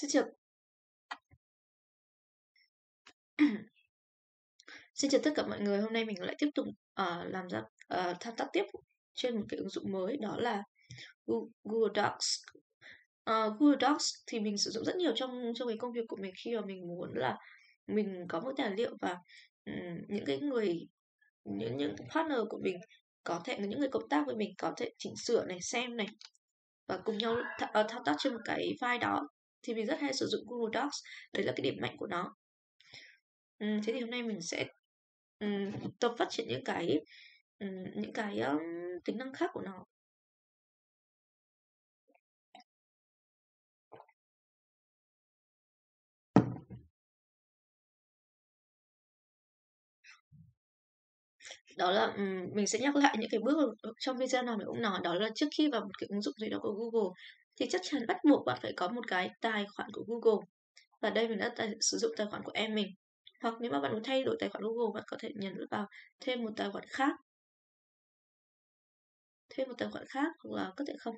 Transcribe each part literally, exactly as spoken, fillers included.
Xin chào Xin chào tất cả mọi người. Hôm nay mình lại tiếp tục ờ, làm ra ờ, thao tác tiếp trên một cái ứng dụng mới, đó là Gu- Google Docs. Ờ, Google Docs thì mình sử dụng rất nhiều trong trong cái công việc của mình khi mà mình muốn là mình có một tài liệu và ừm, những cái người những những partner của mình có thể những người cộng tác với mình có thể chỉnh sửa này, xem này và cùng nhau th ờ, thao tác trên một cái file đó, thì mình rất hay sử dụng Google Docs. Đấy là cái điểm mạnh của nó. Ừm, thế thì hôm nay mình sẽ ừm, tập phát triển những cái ừm, những cái um, tính năng khác của nó. Đó là ừm, mình sẽ nhắc lại những cái bước ở trong video nào mình cũng nói, đó là trước khi vào một cái ứng dụng gì đó của Google thì chắc chắn bắt buộc bạn phải có một cái tài khoản của Google. Và đây mình đã tài, sử dụng tài khoản của em mình. Hoặc nếu mà bạn muốn thay đổi tài khoản Google, bạn có thể nhấn vào thêm một tài khoản khác, thêm một tài khoản khác hoặc là có thể không.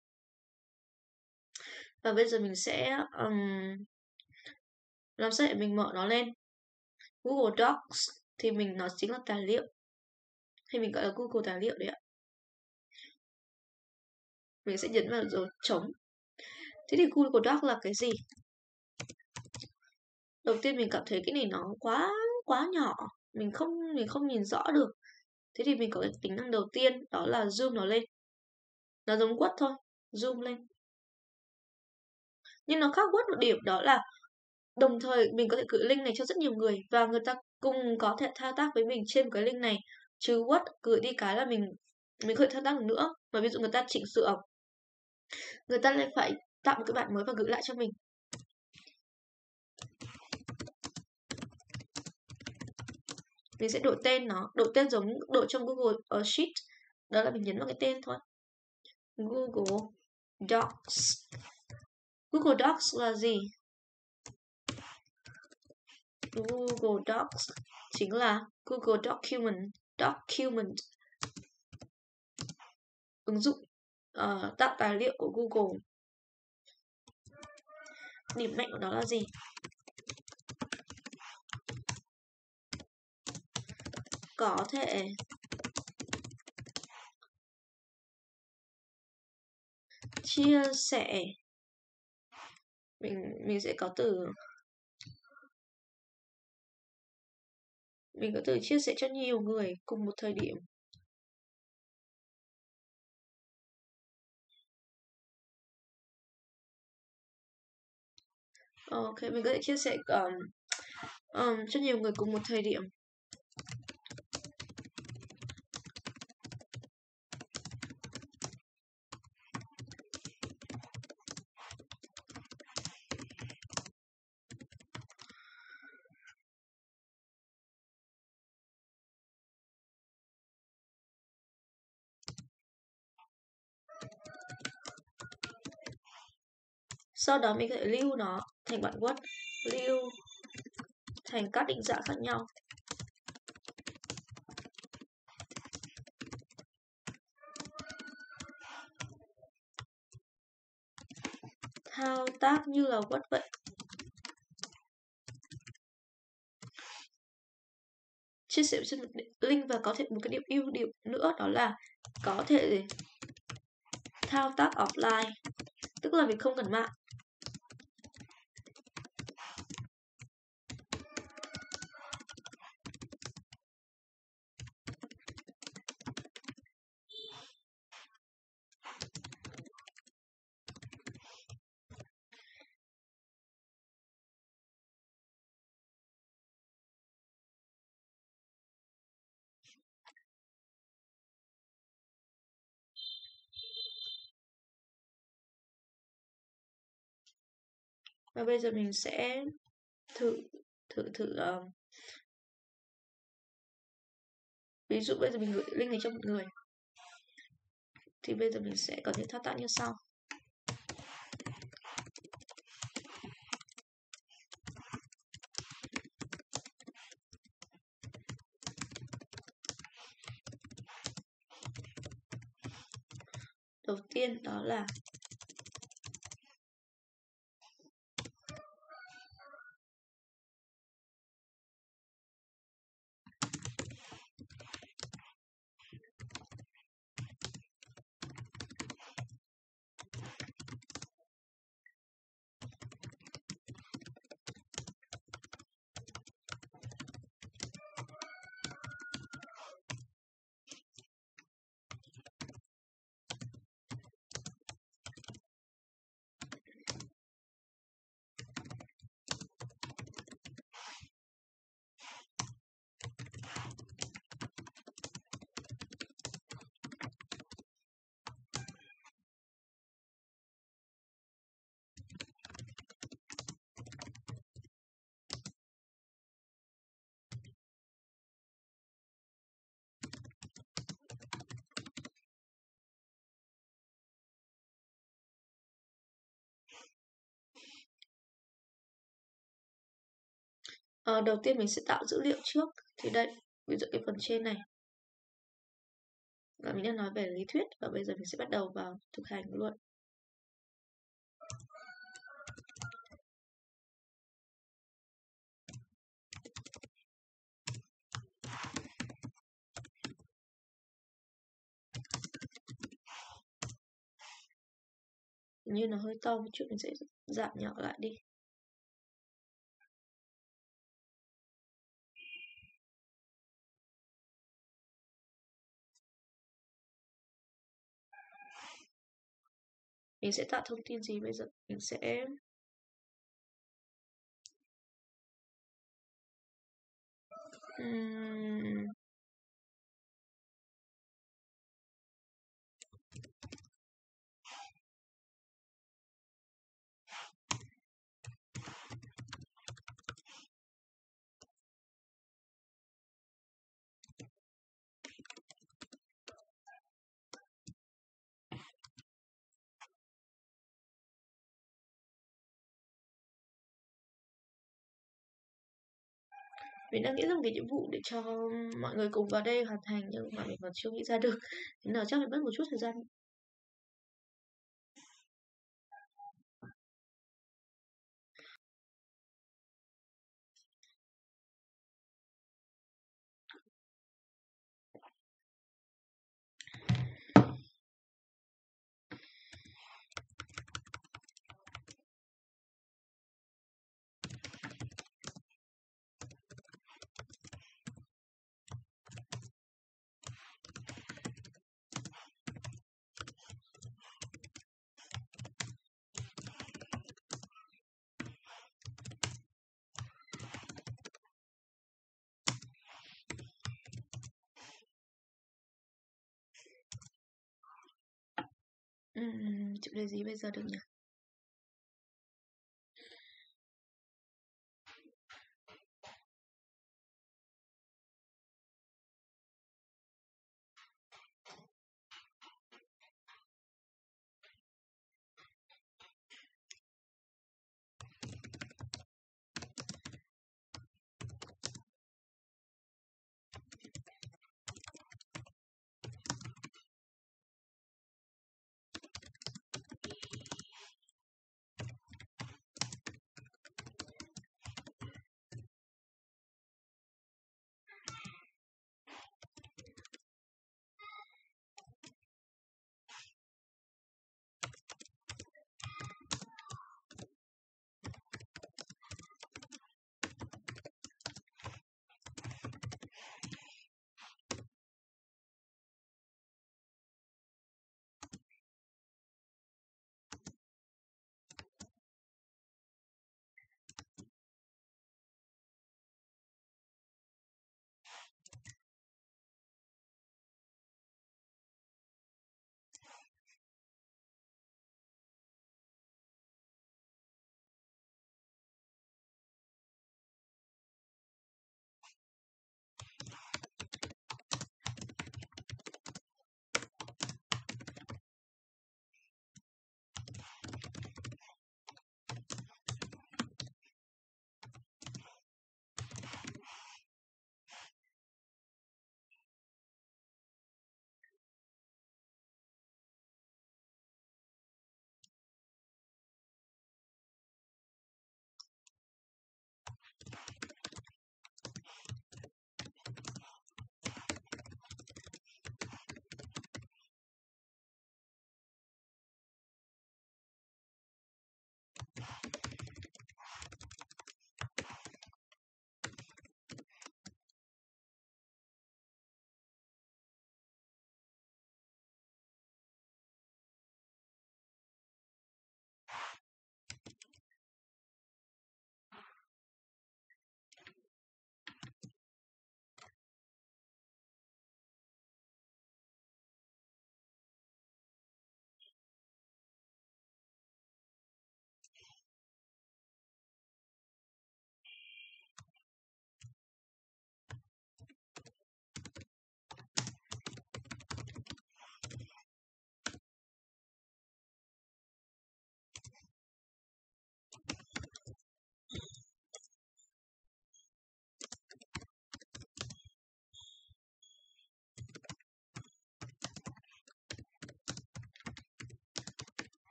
Và bây giờ mình sẽ um, làm sao để mình mở nó lên. Google Docs thì mình nó chính là tài liệu, hay mình gọi là Google tài liệu đấy ạ. Mình sẽ nhấn vào dấu trống. Thế thì Google Docs là cái gì? Đầu tiên mình cảm thấy cái này nó quá quá nhỏ, mình không mình không nhìn rõ được. Thế thì mình có cái tính năng đầu tiên, đó là zoom nó lên. Nó giống Word thôi, zoom lên. Nhưng nó khác Word một điểm, đó là đồng thời mình có thể gửi link này cho rất nhiều người và người ta cùng có thể thao tác với mình trên cái link này. Chứ Word gửi đi cái là mình mình không thể thao tác được nữa. Và ví dụ người ta chỉnh sửa, người ta lại phải tạo một cái bản mới và gửi lại cho mình. Mình sẽ đổi tên nó, đổi tên giống đổi trong Google uh, Sheet. Đó là mình nhấn vào cái tên thôi. Google Docs. Google Docs là gì? Google Docs chính là Google Document, Document, ứng dụng uh, tạo tài liệu của Google. Điểm mạnh của nó là gì? Có thể chia sẻ, mình mình sẽ có từ mình có từ chia sẻ cho nhiều người cùng một thời điểm. Ok, mình có thể chia sẻ um, um, cho nhiều người cùng một thời điểm. Sau đó mình có thể lưu nó thành bản Word, lưu thành các định dạng khác nhau. Thao tác như là Word vậy. Chia sẻ trên một link và có thể một cái điểm ưu điểm nữa, đó là có thể thao tác offline, tức là mình không cần mạng. Và bây giờ mình sẽ thử thử thử uh, ví dụ bây giờ mình gửi link này cho một người, thì bây giờ mình sẽ có thể thao tác như sau. Đầu tiên đó là Ờ, đầu tiên mình sẽ tạo dữ liệu trước. Thì đây, ví dụ cái phần trên này là mình đang nói về lý thuyết và bây giờ mình sẽ bắt đầu vào thực hành luôn. Như nó hơi to một chút, mình sẽ giảm nhỏ lại đi. Mình sẽ tạo thông tin gì bây giờ? Mình sẽ Ừm, mình đang nghĩ ra một cái nhiệm vụ để cho mọi người cùng vào đây hoàn thành nhưng mà mình còn chưa nghĩ ra được. Thế nào chắc phải mất một chút thời gian. Ừm, chủ đề gì bây giờ được nhỉ?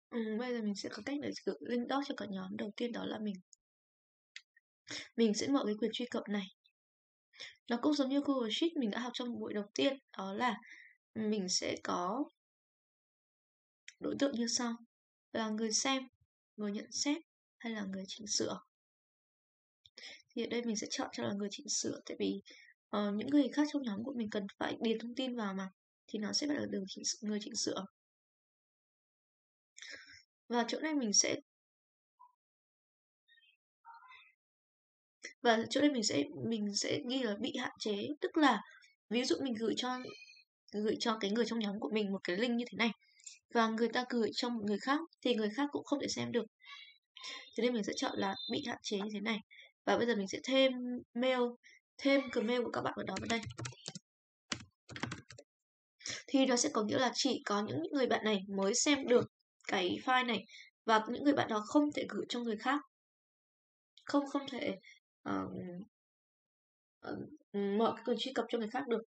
Ừ, bây giờ mình sẽ có cách để gửi link doc cho cả nhóm. Đầu tiên đó là mình mình sẽ mở cái quyền truy cập này. Nó cũng giống như Google Sheet mình đã học trong buổi đầu tiên, đó là mình sẽ có đối tượng như sau: là người xem, người nhận xét hay là người chỉnh sửa. Thì ở đây mình sẽ chọn cho là người chỉnh sửa, tại vì uh, những người khác trong nhóm của mình cần phải điền thông tin vào mà, thì nó sẽ phải là đường chỉnh, người chỉnh sửa. Và chỗ này mình sẽ và chỗ đây mình sẽ mình sẽ ghi là bị hạn chế, tức là ví dụ mình gửi cho gửi cho cái người trong nhóm của mình một cái link như thế này và người ta gửi cho một người khác thì người khác cũng không thể xem được. Thế nên mình sẽ chọn là bị hạn chế như thế này. Và bây giờ mình sẽ thêm mail, thêm mail của các bạn ở đó vào đây. Thì nó sẽ có nghĩa là chỉ có những người bạn này mới xem được cái file này, và những người bạn đó không thể gửi cho người khác, không không thể uh, uh, mở cái quyền truy cập cho người khác được.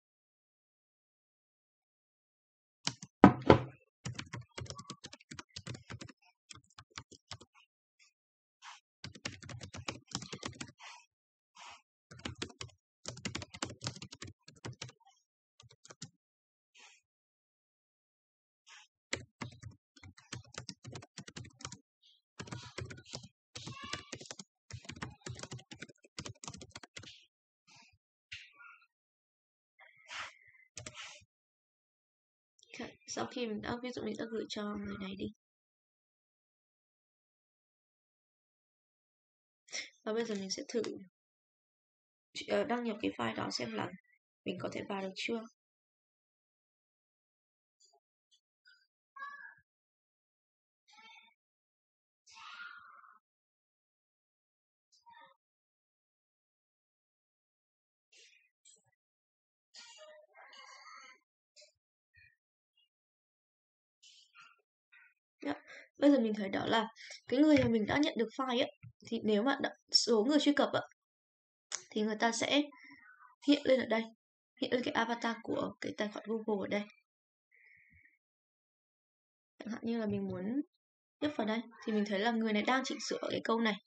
Sau khi mình đã, ví dụ mình đã gửi cho người này đi, và bây giờ mình sẽ thử uh, đăng nhập cái file đó xem là mình có thể vào được chưa. Yeah. Bây giờ mình thấy đó là cái người mà mình đã nhận được file ấy, thì nếu mà số người truy cập ấy, thì người ta sẽ hiện lên ở đây, hiện lên cái avatar của cái tài khoản Google ở đây. Chẳng hạn như là mình muốn nhấp vào đây thì mình thấy là người này đang chỉnh sửa cái câu này.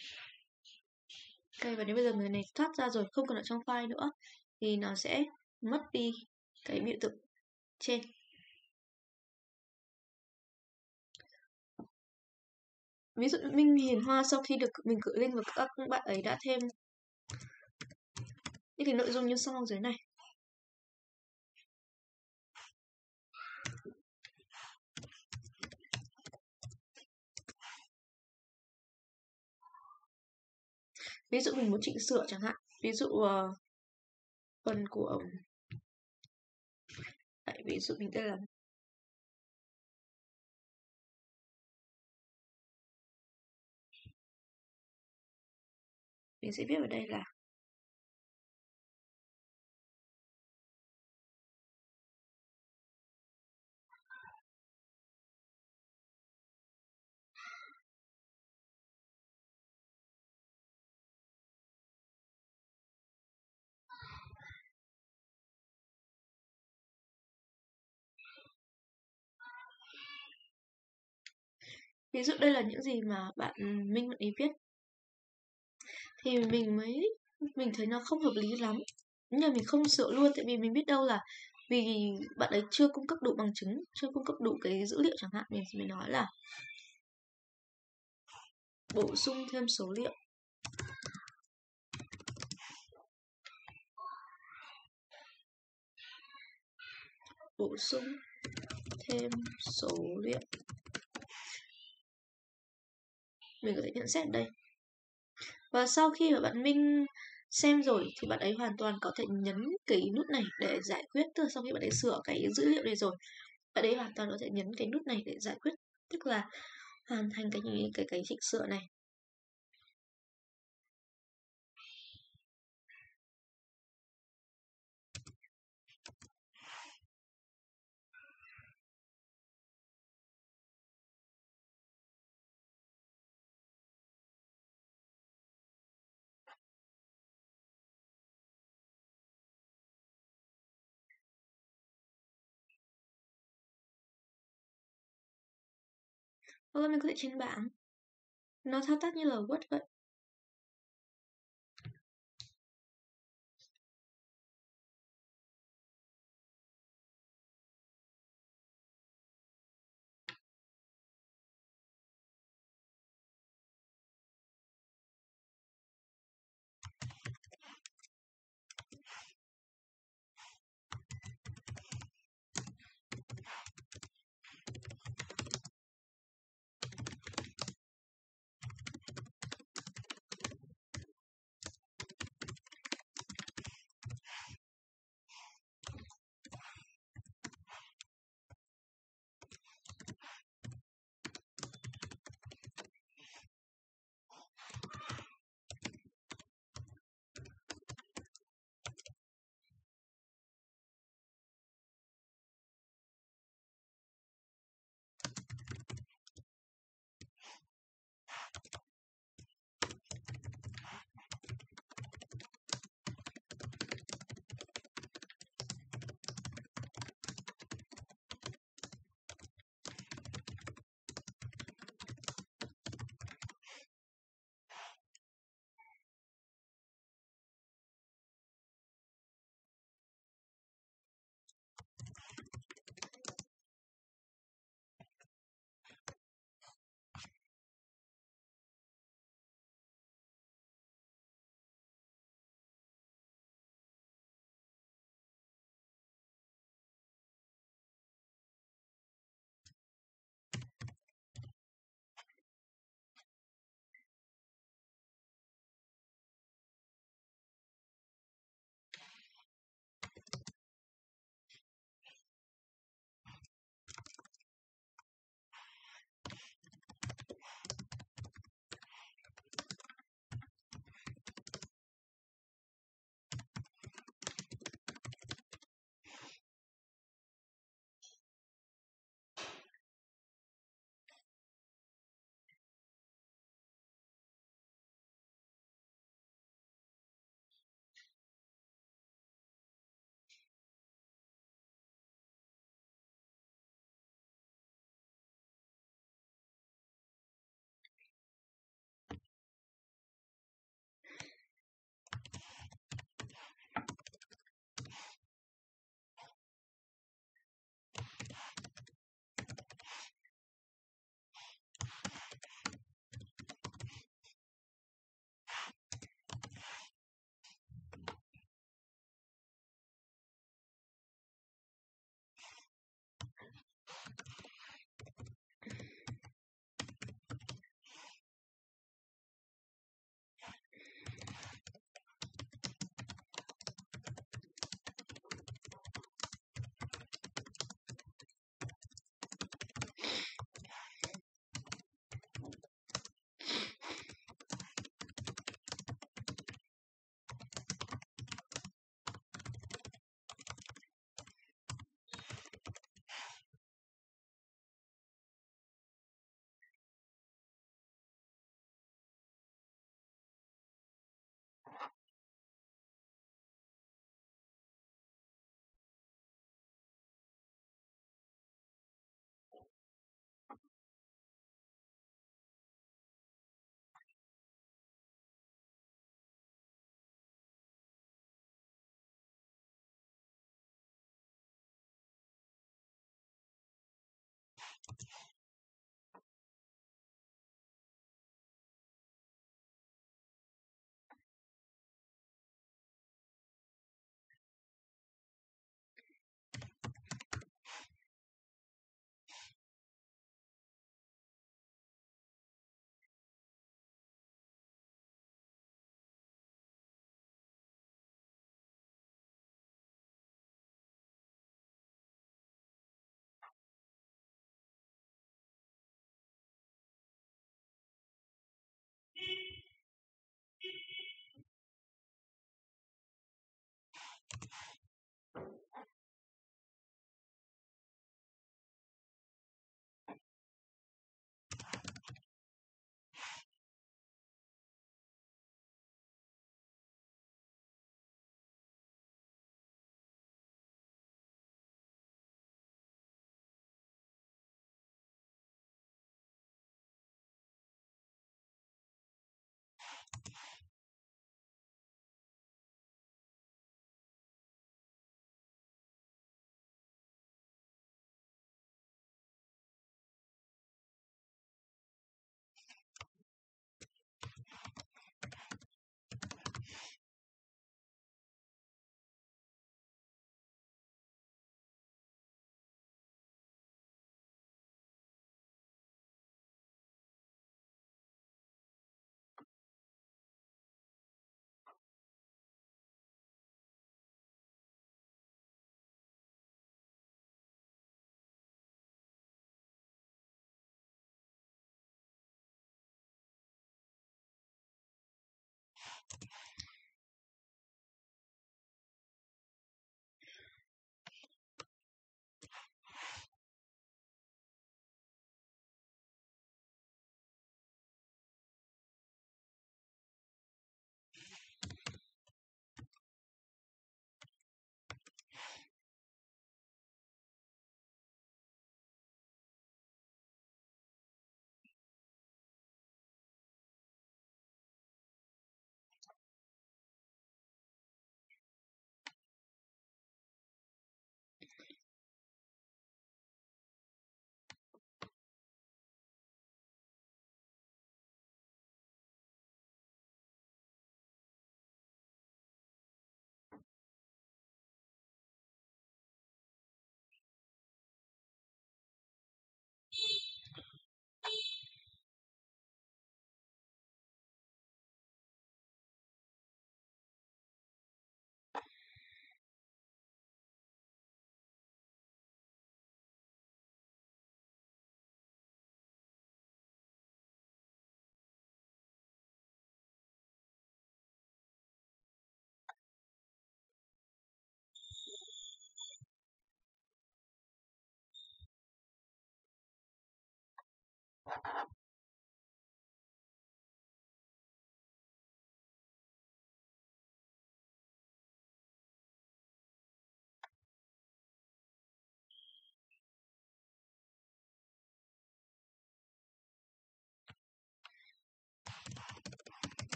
Ok, và đến bây giờ người này thoát ra rồi, không còn ở trong file nữa, thì nó sẽ mất đi cái biểu tượng trên. Ví dụ Minh Hiền Hoa sau khi được mình gửi link và các bạn ấy đã thêm những cái nội dung như sau dưới này. Ví dụ mình muốn chỉnh sửa chẳng hạn, ví dụ uh, phần của Đấy, ví dụ mình đây là mình sẽ viết ở đây là ví dụ đây là những gì mà bạn Minh bạn ý viết, thì mình mới mình thấy nó không hợp lý lắm, nhưng mà mình không sửa luôn, tại vì mình biết đâu là vì bạn ấy chưa cung cấp đủ bằng chứng, chưa cung cấp đủ cái dữ liệu chẳng hạn. Mình mới nói là bổ sung thêm số liệu. Bổ sung thêm số liệu. Mình có thể nhận xét ở đây. Và sau khi mà bạn Minh xem rồi thì bạn ấy hoàn toàn có thể nhấn cái nút này để giải quyết. Tức là sau khi bạn ấy sửa cái dữ liệu này rồi, bạn ấy hoàn toàn có thể nhấn cái nút này để giải quyết, tức là hoàn thành cái cái cái chỉnh sửa này. hoặc là mình có thể trên bảng. Nó thao tác như là Word vậy.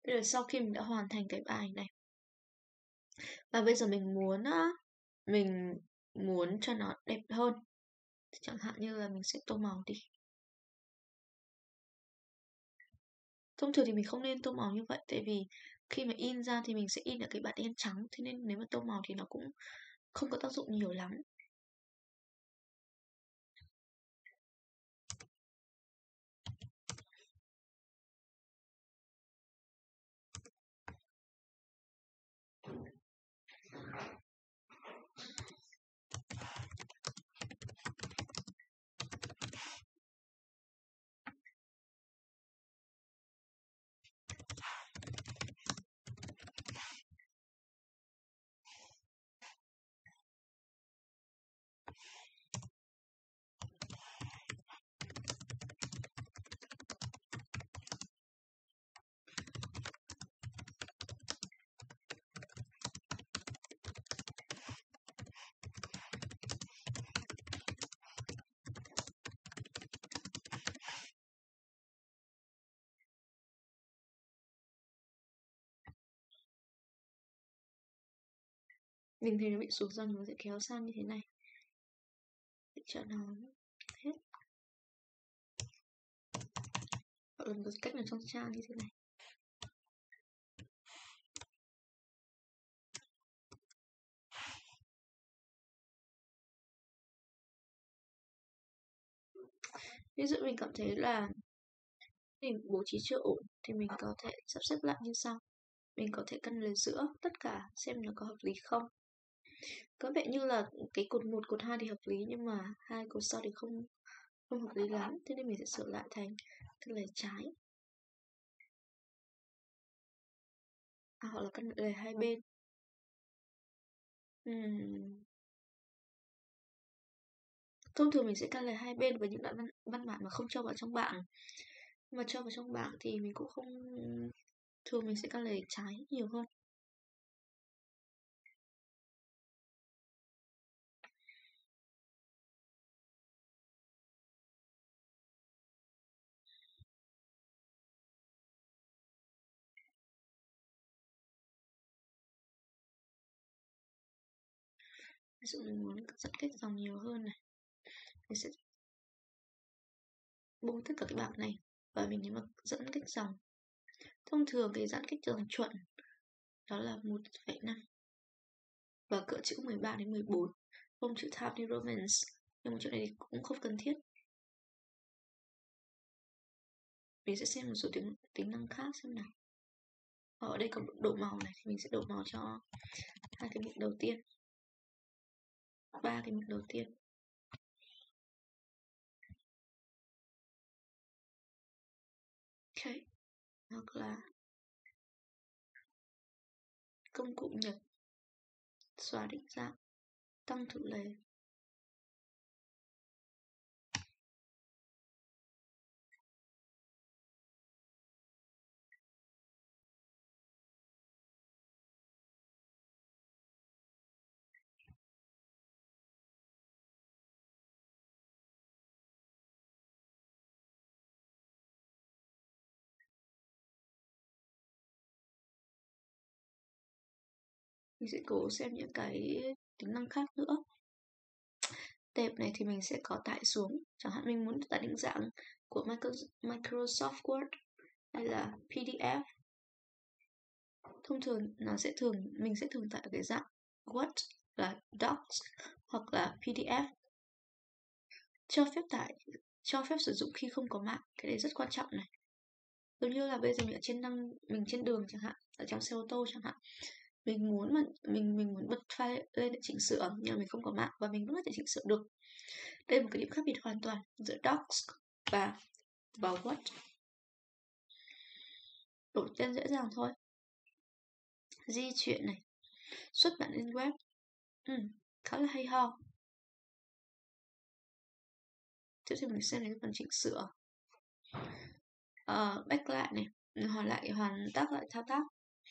Bây giờ sau khi mình đã hoàn thành cái bài này và bây giờ mình muốn á, mình muốn cho nó đẹp hơn, chẳng hạn như là mình sẽ tô màu đi. Thông thường thì mình không nên tô màu như vậy, tại vì khi mà in ra thì mình sẽ in ở cái bảng đen trắng, thế nên nếu mà tô màu thì nó cũng không có tác dụng nhiều lắm. Mình thấy nó bị xuống dần, nó sẽ kéo sang như thế này để cho nó hết. Hoặc là một cách là trong trang như thế này. Ví dụ mình cảm thấy là mình bố trí chưa ổn thì mình có thể sắp xếp lại như sau. Mình có thể cân lấy giữa tất cả xem nó có hợp lý không. Có vẻ như là cái cột một, cột hai thì hợp lý, nhưng mà hai cột sau thì không không hợp lý lắm, thế nên mình sẽ sửa lại thành cân lề trái, à, hoặc là cân lề hai bên. Uhm. Thông thường mình sẽ cân lề hai bên với những đoạn văn, văn bản mà không cho vào trong bảng, mà cho vào trong bảng thì mình cũng không, thường mình sẽ cân lề trái nhiều hơn. Ví dụ mình muốn giãn cách dòng nhiều hơn này, mình sẽ bung tất cả cái bảng này và mình nhấn vào giãn cách dòng. Thông thường cái giãn cách dòng chuẩn đó là một phẩy năm và cỡ chữ mười ba đến mười bốn, không chữ Times New Roman, nhưng mà chỗ này thì cũng không cần thiết. Mình sẽ xem một số tính, tính năng khác xem nào. Ở đây có độ màu này thì mình sẽ đổ màu cho hai cái mục đầu tiên, ba cái mục đầu tiên. Ok, hoặc là công cụ nhật, xóa định dạng, tăng thử lề. Mình sẽ cố xem những cái tính năng khác nữa. Tệp này thì mình sẽ có tải xuống, chẳng hạn mình muốn tải định dạng của Microsoft Word hay là pê đê ép. Thông thường nó sẽ thường mình sẽ thường tải ở cái dạng Word là Docs hoặc là pê đê ép. Cho phép tải, cho phép sử dụng khi không có mạng, cái này rất quan trọng này. Giống như là bây giờ mình ở trên năng, mình trên đường chẳng hạn, ở trong xe ô tô chẳng hạn, mình muốn mà mình mình muốn bật file lên để chỉnh sửa nhưng mà mình không có mạng và mình vẫn có thể chỉnh sửa được. Đây là một cái điểm khác biệt hoàn toàn giữa Docs và và Word. Đổi tên dễ dàng thôi. Di chuyển này, xuất bản lên web, ừ, khá là hay ho. Tiếp theo mình xem đến phần chỉnh sửa. Uh, back lại này, hoàn lại hoàn tác lại thao tác,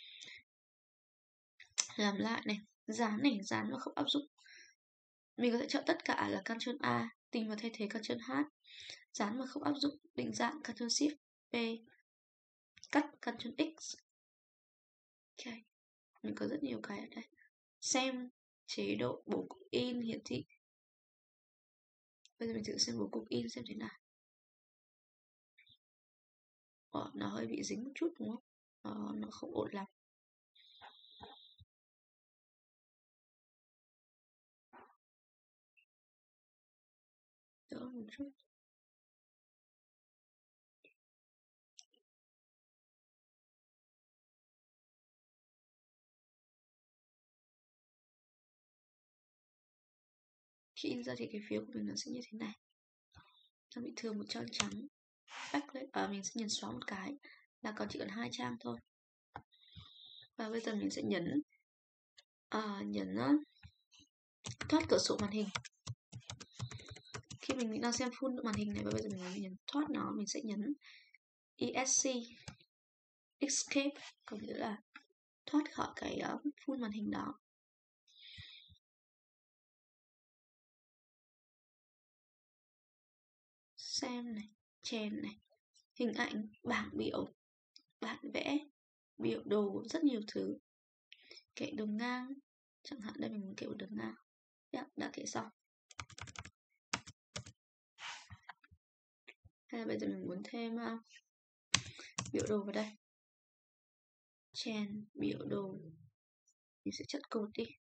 làm lại này, dán này, dán mà không áp dụng. Mình có thể chọn tất cả là Ctrl A, tìm và thay thế Ctrl H. Dán mà không áp dụng, định dạng Ctrl Shift P, cắt Ctrl X, Ok, mình có rất nhiều cái ở đây. Xem chế độ bố cục in hiển thị. Bây giờ mình thử xem bố cục in xem thế nào. Ờ, nó hơi bị dính một chút đúng không? Ờ, nó không ổn lắm. Đỡ một chút. Khi in ra thì cái phiếu của mình nó sẽ như thế này. Nó bị thừa một trang trắng. Backlit, à, mình sẽ nhấn xóa một cái là còn chỉ cần hai trang thôi. Và bây giờ mình sẽ nhấn à, nhấn uh, thoát cửa sổ màn hình. Khi mình đang xem full màn hình này và bây giờ mình nhấn thoát nó, mình sẽ nhấn esc escape, có nghĩa là thoát khỏi cái uh, full màn hình đó. Xem này, chèn này, hình ảnh, bảng biểu, bản vẽ, biểu đồ, rất nhiều thứ. Kệ đường ngang, chẳng hạn đây mình muốn kệ đường ngang. Đã, đã kệ xong. Hay là bây giờ mình muốn thêm uh, biểu đồ vào đây. Chèn, biểu đồ. Mình sẽ chất cột đi.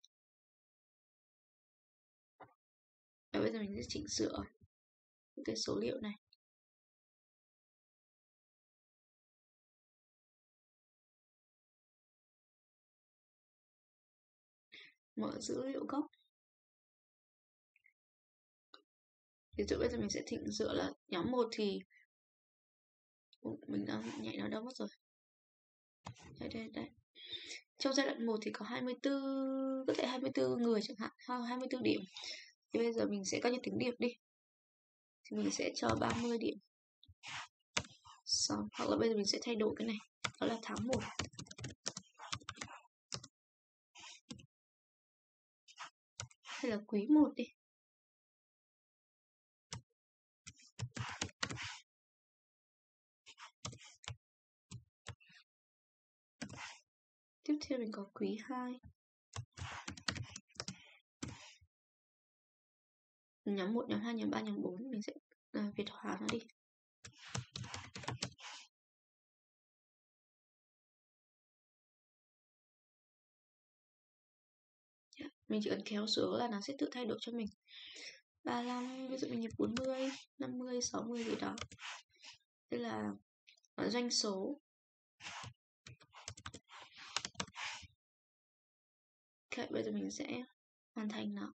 Và bây giờ mình sẽ chỉnh sửa cái số liệu này. Mở dữ liệu gốc. Ví dụ bây giờ mình sẽ chỉnh sửa là nhóm một thì mình đã nhảy nó đâu mất rồi. Đây đây đây. Trong giai đoạn một thì có hai mươi tư, có thể hai mươi tư người chẳng hạn, hai mươi tư điểm. Thì bây giờ mình sẽ coi như tính điểm đi. Thì mình sẽ cho ba mươi điểm. Xong, hoặc là bây giờ mình sẽ thay đổi cái này, đó là tháng một. Hay là quý một đi. Tiếp theo mình có quý hai. Nhóm một, nhóm hai, nhóm ba, nhóm bốn mình sẽ à, Việt hóa nó đi. Mình chỉ cần kéo xuống là nó sẽ tự thay đổi cho mình. ba mươi lăm, ví dụ mình nhập bốn mươi, năm mươi, sáu mươi gì đó. Đây là doanh số. Ok, bây giờ mình sẽ hoàn thành nó.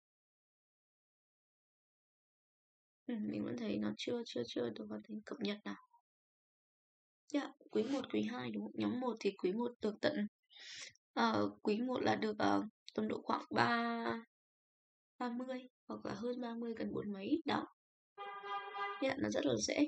Ừ, mình vẫn thấy nó chưa chưa chưa được hoàn thành cập nhật nào. Yeah, quý một, quý hai đúng không? Nhóm một thì quý một được tận uh, quý một là được uh, tầm độ khoảng ba ba mươi hoặc là hơn ba mươi, gần bốn mấy đó. Yeah, nó rất là dễ.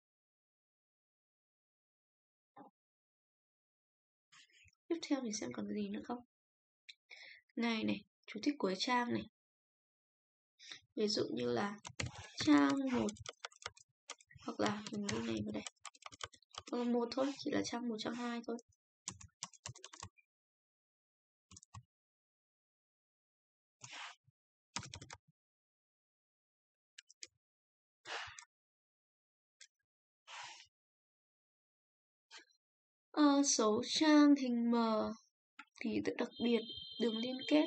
Tiếp theo thì xem còn gì nữa không. Ngày này, chú thích cuối trang này. Ví dụ như là trang một, hoặc là mình ghi này vào đây. Hoặc là một thôi, chỉ là trang một, trang hai thôi. Ờ, số trang hình mờ, ký tự đặc biệt, đường liên kết.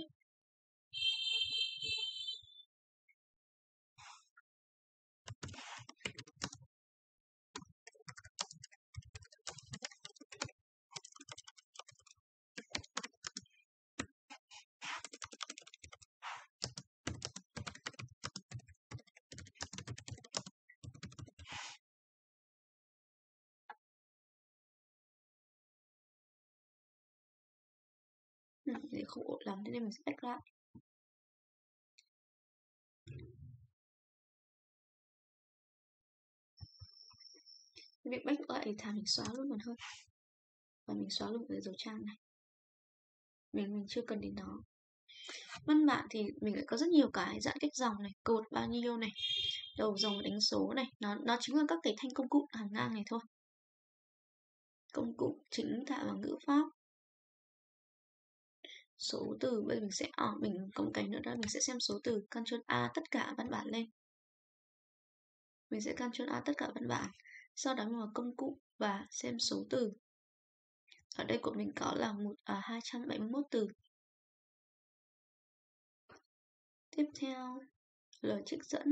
Ừ, để không ổn lắm, thế nên mình sẽ back lại. Việc back lại thì thà mình xóa luôn còn hơn. Và mình xóa luôn cái dấu trang này. Mình mình chưa cần đến nó. Văn bản thì mình lại có rất nhiều cái giãn cách dòng này, cột bao nhiêu này, đầu dòng đánh số này, nó nó chính là các cái thanh công cụ hàng ngang này thôi. Công cụ chính tả và ngữ pháp. số từ. Bây giờ mình sẽ à, mình có một cái nữa đó, mình sẽ xem số từ. Ctrl A tất cả văn bản lên. Mình sẽ Ctrl A tất cả văn bản. Sau đó mình vào công cụ và xem số từ. Ở đây của mình có là một à, hai trăm bảy mươi mốt từ. Tiếp theo lời trích dẫn,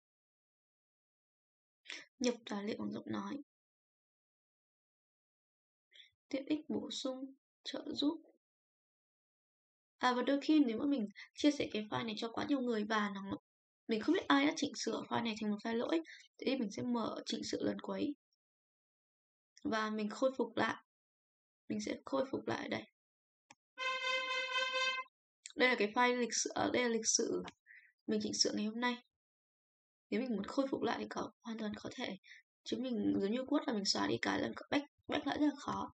nhập tài liệu bằng giọng nói, tiện ích bổ sung, trợ giúp. À và đôi khi nếu mà mình chia sẻ cái file này cho quá nhiều người và nó mình không biết ai đã chỉnh sửa file này thành một file lỗi, thế thì mình sẽ mở chỉnh sửa lần cuối và mình khôi phục lại. Mình sẽ khôi phục lại ở đây. Đây là cái file lịch sử, ở đây là lịch sử mình chỉnh sửa ngày hôm nay. Nếu mình muốn khôi phục lại thì có hoàn toàn có thể, chứ mình giống như code là mình xóa đi cái là back back lại rất là khó.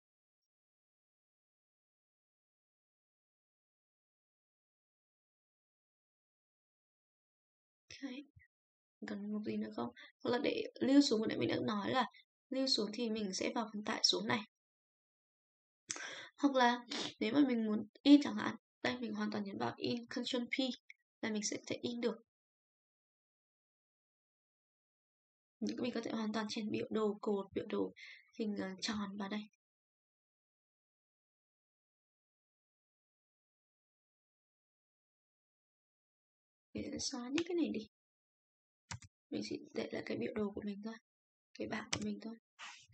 Ok, cần một gì nữa không? Hoặc là để lưu xuống, nãy mình đã nói là lưu xuống thì mình sẽ vào phần tải xuống này. Hoặc là nếu mà mình muốn in chẳng hạn, đây mình hoàn toàn nhấn vào in, Ctrl P là mình sẽ thể in được. Mình có thể hoàn toàn chèn biểu đồ, cột biểu đồ hình tròn vào đây. Mình sẽ xóa những cái này đi. Mình chỉ để lại cái biểu đồ của mình thôi, cái bảng của mình thôi.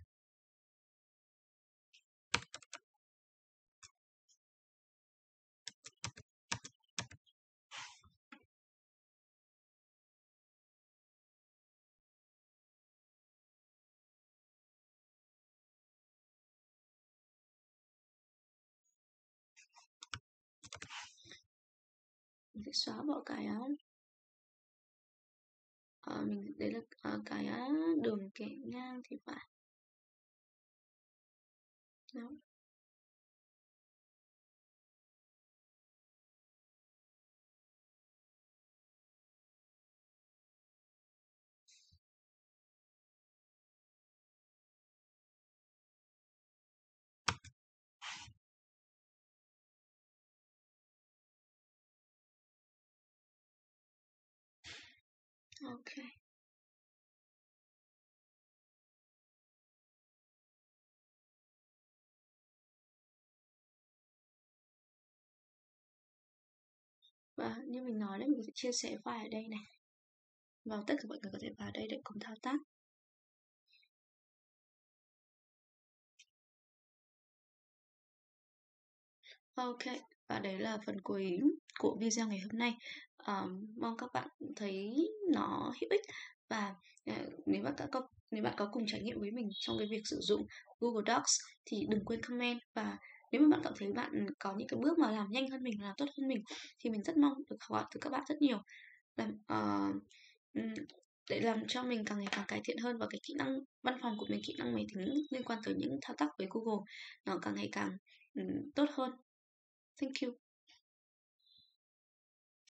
Mình sẽ xóa bỏ cái à, mình đấy là à, cái đường kẻ ngang thì phải. Đó. Ok. Và như mình nói đấy, mình sẽ chia sẻ file ở đây này. Và tất cả mọi người có thể vào đây để cùng thao tác. Ok, và đấy là phần cuối của video ngày hôm nay. Um, mong các bạn thấy nó hữu ích, và uh, nếu bạn có nếu bạn có cùng trải nghiệm với mình trong cái việc sử dụng Google Docs thì đừng quên comment. Và nếu mà bạn cảm thấy bạn có những cái bước mà làm nhanh hơn mình, làm tốt hơn mình, thì mình rất mong được học hỏi từ các bạn rất nhiều. Làm, uh, để làm cho mình càng ngày càng cải thiện hơn, và cái kỹ năng văn phòng của mình, kỹ năng máy tính liên quan tới những thao tác với Google nó càng ngày càng um, tốt hơn. Thank you.